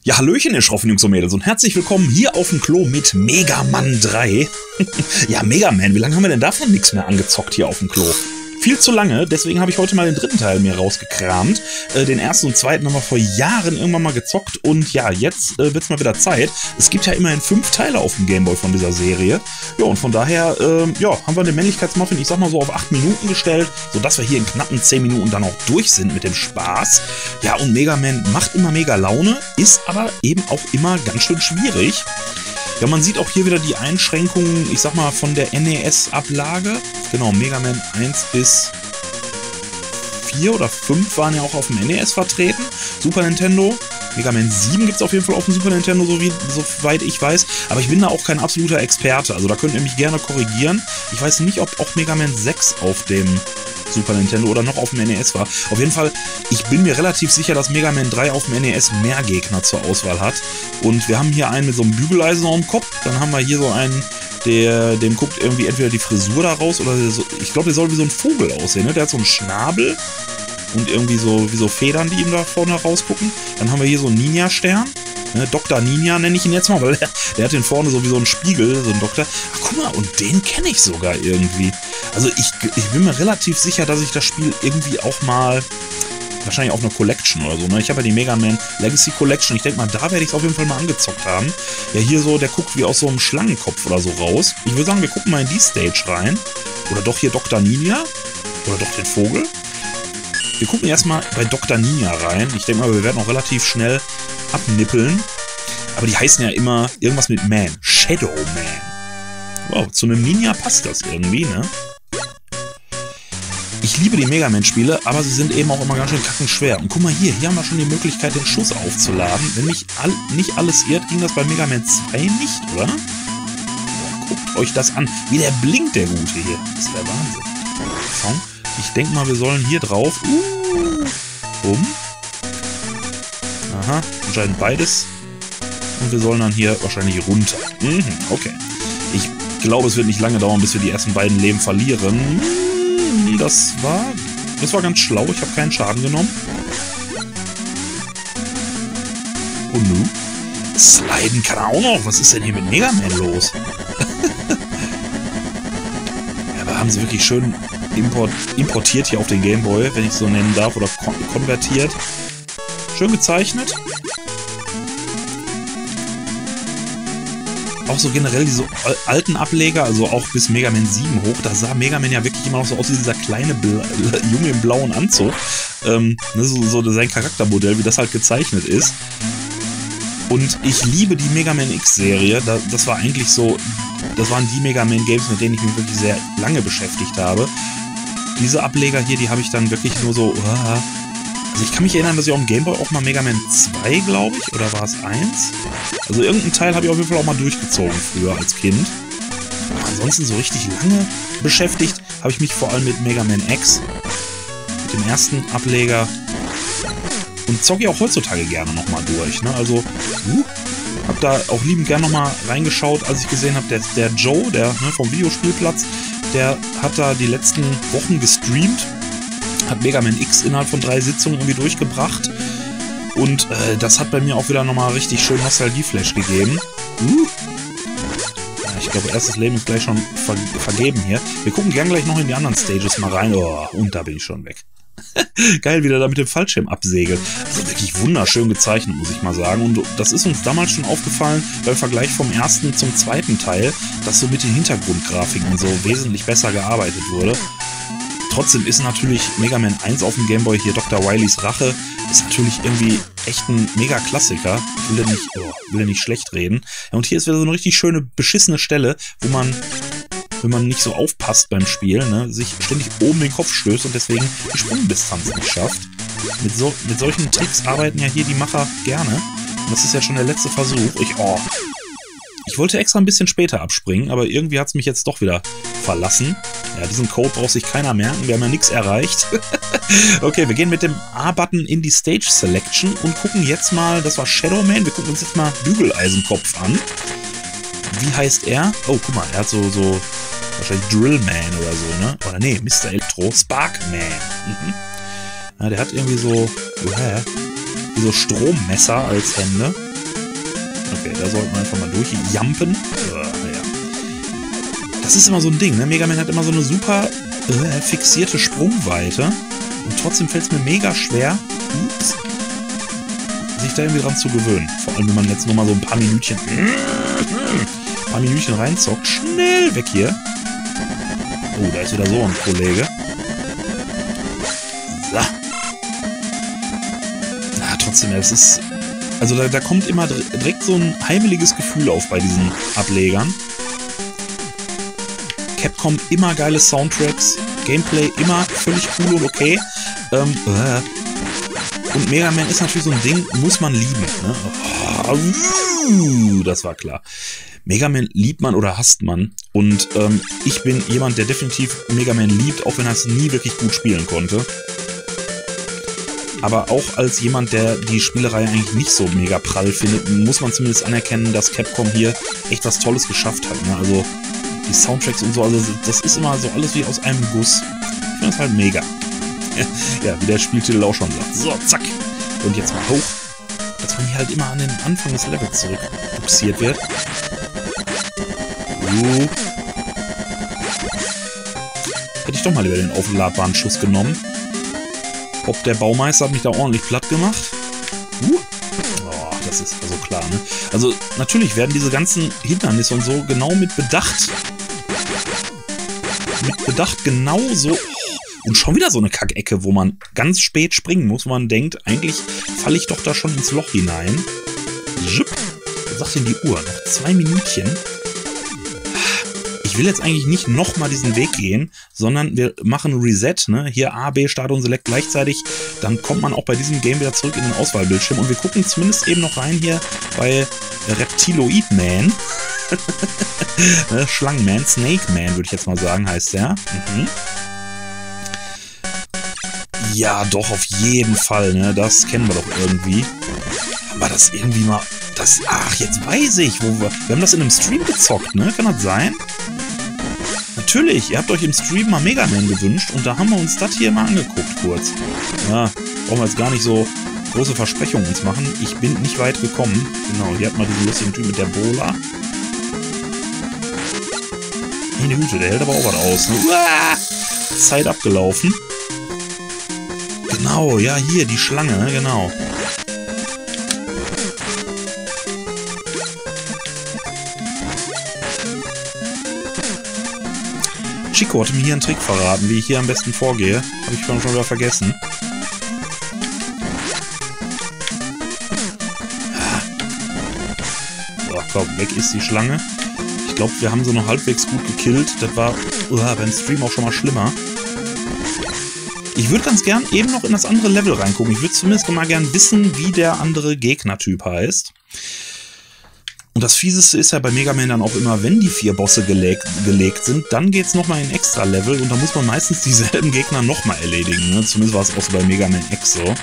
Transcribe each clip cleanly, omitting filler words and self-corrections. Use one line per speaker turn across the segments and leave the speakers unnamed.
Ja, hallöchen, ihr schroffen Jungs und Mädels und herzlich willkommen hier auf dem Klo mit Mega Man 3. Ja, Mega Man, wie lange haben wir denn davon nichts mehr angezockt hier auf dem Klo? Viel zu lange, deswegen habe ich heute mal den dritten Teil mir rausgekramt. Den ersten und zweiten haben wir vor Jahren irgendwann mal gezockt und ja, jetzt wird's mal wieder Zeit. Es gibt ja immerhin 5 Teile auf dem Gameboy von dieser Serie. Ja, und von daher, ja, haben wir den Männlichkeitsmuffin, ich sag mal so, auf 8 Minuten gestellt, sodass wir hier in knappen 10 Minuten dann auch durch sind mit dem Spaß. Ja, und Mega Man macht immer mega Laune, ist aber eben auch immer ganz schön schwierig. Ja, man sieht auch hier wieder die Einschränkungen, ich sag mal, von der NES-Ablage. Genau, Mega Man 1 bis 4 oder 5 waren ja auch auf dem NES vertreten. Super Nintendo. Mega Man 7 gibt es auf jeden Fall auf dem Super Nintendo, soweit ich weiß. Aber ich bin da auch kein absoluter Experte. Also da könnt ihr mich gerne korrigieren. Ich weiß nicht, ob auch Mega Man 6 auf dem Super Nintendo oder noch auf dem NES war. Auf jeden Fall, ich bin mir relativ sicher, dass Mega Man 3 auf dem NES mehr Gegner zur Auswahl hat. Und wir haben hier einen mit so einem Bügeleisen auf dem Kopf. Dann haben wir hier so einen, dem guckt irgendwie entweder die Frisur da raus oder so, ich glaube, der soll wie so ein Vogel aussehen. Ne? Der hat so einen Schnabel und irgendwie so wie so Federn, die ihm da vorne rausgucken. Dann haben wir hier so einen Ninja-Stern. Ne? Dr. Ninja nenne ich ihn jetzt mal, weil der hat den vorne so wie so einen Spiegel, so ein Doktor. Ach, guck mal, und den kenne ich sogar irgendwie. Also ich bin mir relativ sicher, dass ich das Spiel irgendwie auch mal, wahrscheinlich auch eine Collection oder so, ne? Ich habe ja die Mega Man Legacy Collection. Ich denke mal, da werde ich es auf jeden Fall mal angezockt haben. Ja, hier so, der guckt wie aus so einem Schlangenkopf oder so raus. Ich würde sagen, wir gucken mal in die Stage rein. Oder doch hier Dr. Ninja. Oder doch den Vogel. Wir gucken erstmal bei Dr. Ninja rein. Ich denke mal, wir werden auch relativ schnell abnippeln. Aber die heißen ja immer irgendwas mit Man. Shadow Man. Wow, zu einem Ninja passt das irgendwie, ne? Ich liebe die Mega Man Spiele, aber sie sind eben auch immer ganz schön kackenschwer. Und guck mal hier haben wir schon die Möglichkeit, den Schuss aufzuladen. Wenn mich nicht alles irrt, ging das bei Mega Man 2 nicht, oder? Boah, guckt euch das an. Wie der blinkt, der Gute hier. Das ist der Wahnsinn. So, ich denke mal, wir sollen hier drauf. Aha, anscheinend beides. Und wir sollen dann hier wahrscheinlich runter. Okay. Ich glaube, es wird nicht lange dauern, bis wir die ersten beiden Leben verlieren. Das war ganz schlau. Ich habe keinen Schaden genommen. Und nun? Sliden kann er auch noch. Was ist denn hier mit Mega Man los? Ja, aber haben sie wirklich schön importiert hier auf den Gameboy, wenn ich es so nennen darf, oder konvertiert. Schön gezeichnet. Auch so generell diese alten Ableger, also auch bis Mega Man 7 hoch, da sah Mega Man ja wirklich immer noch so aus wie dieser kleine Junge im blauen Anzug. Ne, so sein Charaktermodell, wie das halt gezeichnet ist. Und ich liebe die Mega Man X-Serie. Das war eigentlich so, das waren die Mega Man Games, mit denen ich mich wirklich sehr lange beschäftigt habe. Diese Ableger hier, die habe ich dann wirklich nur so... Also ich kann mich erinnern, dass ich auf dem Gameboy auch mal Mega Man 2, glaube ich, oder war es 1? Also irgendeinen Teil habe ich auf jeden Fall auch mal durchgezogen früher als Kind. Aber ansonsten so richtig lange beschäftigt habe ich mich vor allem mit Mega Man X, mit dem ersten Ableger. Und zocke ich auch heutzutage gerne nochmal durch. Ne? Also, habe da auch liebend gerne nochmal reingeschaut, als ich gesehen habe, der Joe, der vom Videospielplatz, der hat da die letzten Wochen gestreamt. Hat Mega Man X innerhalb von 3 Sitzungen irgendwie durchgebracht. Und das hat bei mir auch wieder nochmal richtig schön Nostalgie-Flash gegeben. Ja, ich glaube, erstes Leben ist gleich schon vergeben hier. Wir gucken gern gleich noch in die anderen Stages mal rein. Oh, und da bin ich schon weg. Geil, wie der da mit dem Fallschirm absegelt. Also wirklich wunderschön gezeichnet, muss ich mal sagen. Und das ist uns damals schon aufgefallen, beim Vergleich vom ersten zum zweiten Teil, dass so mit den Hintergrundgrafiken so wesentlich besser gearbeitet wurde. Trotzdem ist natürlich Mega Man 1 auf dem Gameboy, hier Dr. Wilys Rache, ist natürlich irgendwie echt ein Mega-Klassiker. Ich will ja nicht schlecht reden. Ja, und hier ist wieder so eine richtig schöne, beschissene Stelle, wo man, wenn man nicht so aufpasst beim Spiel, ne, sich ständig oben den Kopf stößt und deswegen die Sprungdistanz nicht schafft. Mit solchen Tricks arbeiten ja hier die Macher gerne. Und das ist ja schon der letzte Versuch. Ich wollte extra ein bisschen später abspringen, aber irgendwie hat es mich jetzt doch wieder verlassen. Ja, diesen Code braucht sich keiner merken, wir haben ja nichts erreicht. Okay, wir gehen mit dem A-Button in die Stage Selection und gucken jetzt mal, das war Shadow Man, wir gucken uns jetzt mal Bügeleisenkopf an. Wie heißt er? Oh, guck mal, er hat so wahrscheinlich Drill Man oder so, ne? Oder nee, Mr. Electro, Spark Man. Ja, der hat irgendwie so Strommesser als Hände. Okay, da sollten wir einfach mal durchjumpen. Ja. Das ist immer so ein Ding, ne? Mega Man hat immer so eine super fixierte Sprungweite. Und trotzdem fällt es mir mega schwer, sich da irgendwie dran zu gewöhnen. Vor allem, wenn man jetzt nur mal so ein paar Minütchen reinzockt. Schnell weg hier. Oh, da ist wieder so ein Kollege. So. Ja, trotzdem, es ist... Also da kommt immer direkt so ein heimeliges Gefühl auf bei diesen Ablegern. Capcom immer geile Soundtracks. Gameplay immer völlig cool und okay. Und Mega Man ist natürlich so ein Ding, muss man lieben. Ne? Oh, das war klar. Mega Man liebt man oder hasst man. Und ich bin jemand, der definitiv Mega Man liebt, auch wenn er es nie wirklich gut spielen konnte. Aber auch als jemand, der die Spielerei eigentlich nicht so mega prall findet, muss man zumindest anerkennen, dass Capcom hier echt was Tolles geschafft hat. Ne? Also die Soundtracks und so, also das ist immer so alles wie aus einem Guss. Ich finde das halt mega. Ja, wie der Spieltitel auch schon sagt. So, zack. Und jetzt mal hoch. Dass man hier halt immer an den Anfang des Levels zurückbuxiert wird. Hätte ich doch mal lieber den aufladbaren Schuss genommen. Ob der Baumeister hat mich da ordentlich platt gemacht. Oh, das ist also klar, ne? Also natürlich werden diese ganzen Hindernisse und so genau mit Bedacht genauso... Und schon wieder so eine Kackecke, wo man ganz spät springen muss, wo man denkt, eigentlich falle ich doch da schon ins Loch hinein. Was sagt denn die Uhr? Noch 2 Minütchen. Ich will jetzt eigentlich nicht nochmal diesen Weg gehen, sondern wir machen Reset, ne? Hier A, B, Start und Select gleichzeitig. Dann kommt man auch bei diesem Game wieder zurück in den Auswahlbildschirm. Und wir gucken zumindest eben noch rein hier bei Reptiloid Man. Schlangenman, Snake Man würde ich jetzt mal sagen, heißt der. Ja, doch, auf jeden Fall, ne? Das kennen wir doch irgendwie. Aber das irgendwie mal... Ach, jetzt weiß ich, wo wir haben das in einem Stream gezockt, ne? Kann das sein? Natürlich, ihr habt euch im Stream mal Mega Man gewünscht und da haben wir uns das hier mal angeguckt, kurz. Ja, brauchen wir jetzt gar nicht so große Versprechungen uns machen. Ich bin nicht weit gekommen. Genau, hier hat man diesen lustigen Typ mit der Bola. Meine Güte, der hält aber auch was aus, ne? Uah! Zeit abgelaufen. Genau, ja, hier, die Schlange, genau. Chico hatte mir hier einen Trick verraten, wie ich hier am besten vorgehe. Habe ich schon wieder vergessen. So, komm, weg ist die Schlange. Ich glaube, wir haben sie noch halbwegs gut gekillt. Das war beim Stream auch schon mal schlimmer. Ich würde ganz gern eben noch in das andere Level reingucken. Ich würde zumindest mal gern wissen, wie der andere Gegnertyp heißt. Und das Fieseste ist ja bei Mega Man dann auch immer, wenn die 4 Bosse gelegt sind, dann geht es nochmal in extra Level und da muss man meistens dieselben Gegner nochmal erledigen. Ne? Zumindest war es auch so bei Mega Man X so. So,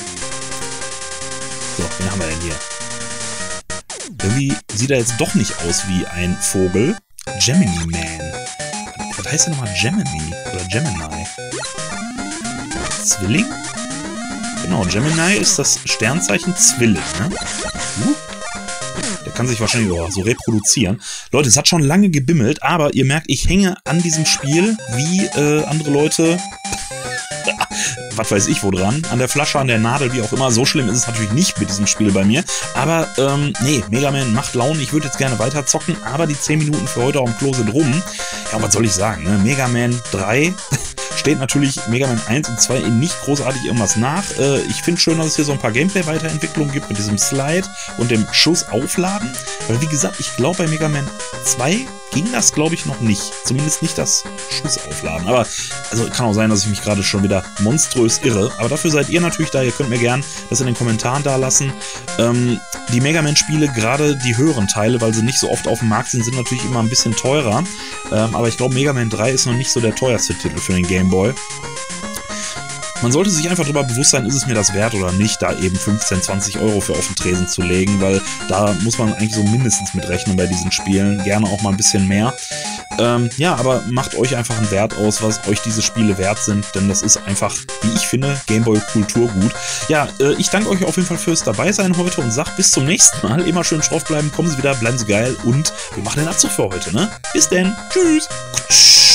wen haben wir denn hier? Irgendwie sieht er jetzt doch nicht aus wie ein Vogel. Gemini Man. Was heißt denn nochmal Gemini? Oder Gemini? Zwilling? Genau, Gemini ist das Sternzeichen Zwilling, ne? Der kann sich wahrscheinlich so reproduzieren. Leute, es hat schon lange gebimmelt, aber ihr merkt, ich hänge an diesem Spiel wie andere Leute, was weiß ich wo dran, an der Flasche, an der Nadel, wie auch immer. So schlimm ist es natürlich nicht mit diesem Spiel bei mir. Aber, nee, Mega Man macht Laune. Ich würde jetzt gerne weiter zocken, aber die 10 Minuten für heute auf dem Klo sind rum. Ja, was soll ich sagen, ne? Mega Man 3... steht natürlich Mega Man 1 und 2 nicht großartig irgendwas nach. Ich finde schön, dass es hier so ein paar Gameplay-Weiterentwicklungen gibt mit diesem Slide und dem Schuss aufladen. Weil wie gesagt, ich glaube bei Mega Man 2 ging das, glaube ich, noch nicht. Zumindest nicht das Schuss aufladen. Aber also kann auch sein, dass ich mich gerade schon wieder monströs irre. Aber dafür seid ihr natürlich da. Ihr könnt mir gern das in den Kommentaren da lassen. Die Mega Man-Spiele, gerade die höheren Teile, weil sie nicht so oft auf dem Markt sind, sind natürlich immer ein bisschen teurer. Aber ich glaube, Mega Man 3 ist noch nicht so der teuerste Titel für den Game Boy. Man sollte sich einfach darüber bewusst sein, ist es mir das wert oder nicht, da eben 15, 20 Euro für auf den Tresen zu legen, weil da muss man eigentlich so mindestens mit rechnen bei diesen Spielen, gerne auch mal ein bisschen mehr. Ja, aber macht euch einfach einen Wert aus, was euch diese Spiele wert sind, denn das ist einfach, wie ich finde, Gameboy-Kulturgut. Ja, ich danke euch auf jeden Fall fürs Dabeisein heute und sag bis zum nächsten Mal. Immer schön drauf bleiben, kommen Sie wieder, bleiben Sie geil und wir machen den Abzug für heute, ne? Bis denn. Tschüss.